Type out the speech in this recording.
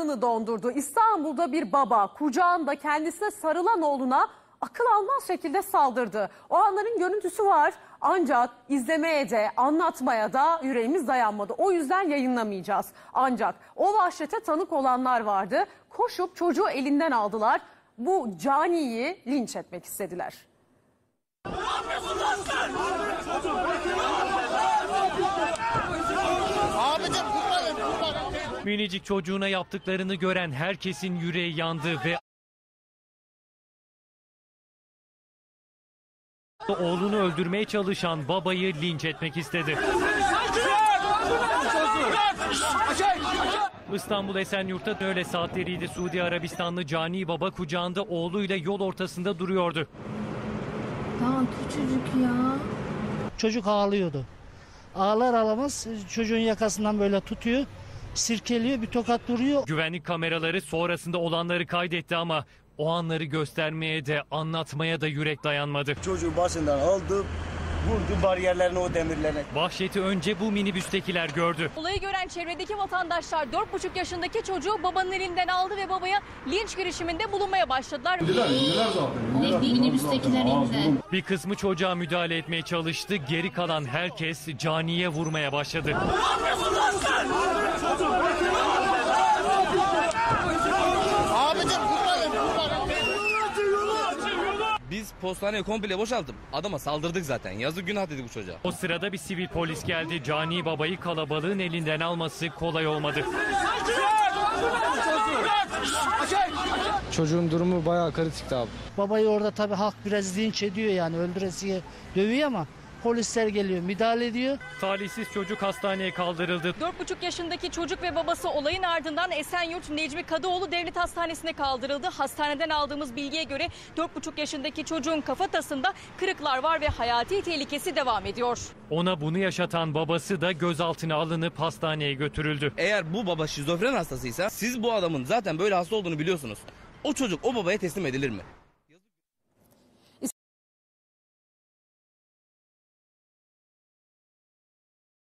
aklını dondurdu. İstanbul'da bir baba kucağında kendisine sarılan oğluna akıl almaz şekilde saldırdı. O anların görüntüsü var ancak izlemeye de anlatmaya da yüreğimiz dayanmadı. O yüzden yayınlamayacağız. Ancak o vahşete tanık olanlar vardı. Koşup çocuğu elinden aldılar. Bu caniyi linç etmek istediler. Minicik çocuğuna yaptıklarını gören herkesin yüreği yandı ve oğlunu öldürmeye çalışan babayı linç etmek istedi. İstanbul Esenyurt'ta öğle saatleriydi. Suudi Arabistanlı cani baba kucağında oğluyla yol ortasında duruyordu. Daha küçücük ya. Çocuk ağlıyordu. Ağlar ağlamaz çocuğun yakasından böyle tutuyor, sirkeliyor, bir tokat vuruyor. Güvenlik kameraları sonrasında olanları kaydetti ama o anları göstermeye de anlatmaya da yürek dayanmadı. Çocuğu başından aldı, vurdu bariyerlerine, o demirlerine. Vahşeti önce bu minibüstekiler gördü. Olayı gören çevredeki vatandaşlar 4,5 yaşındaki çocuğu babanın elinden aldı ve babaya linç girişiminde bulunmaya başladılar. Minibüstekiler indi. Bir kısmı çocuğa müdahale etmeye çalıştı. Geri kalan herkes caniye vurmaya başladı. Biz postaneyi komple boşaltıp adama saldırdık zaten. Yazık günah dedik bu çocuğa. O sırada bir sivil polis geldi. Cani babayı kalabalığın elinden alması kolay olmadı. Çocuğun durumu bayağı kritikti abi. Babayı orada tabii halk biraz linç ediyor, yani öldüresiye dövüyor ama polisler geliyor, müdahale ediyor. Talihsiz çocuk hastaneye kaldırıldı. 4,5 yaşındaki çocuk ve babası olayın ardından Esenyurt Necmi Kadıoğlu Devlet Hastanesi'ne kaldırıldı. Hastaneden aldığımız bilgiye göre 4,5 yaşındaki çocuğun kafatasında kırıklar var ve hayati tehlikesi devam ediyor. Ona bunu yaşatan babası da gözaltına alınıp hastaneye götürüldü. Eğer bu baba şizofren hastasıysa siz bu adamın zaten böyle hasta olduğunu biliyorsunuz. O çocuk o babaya teslim edilir mi?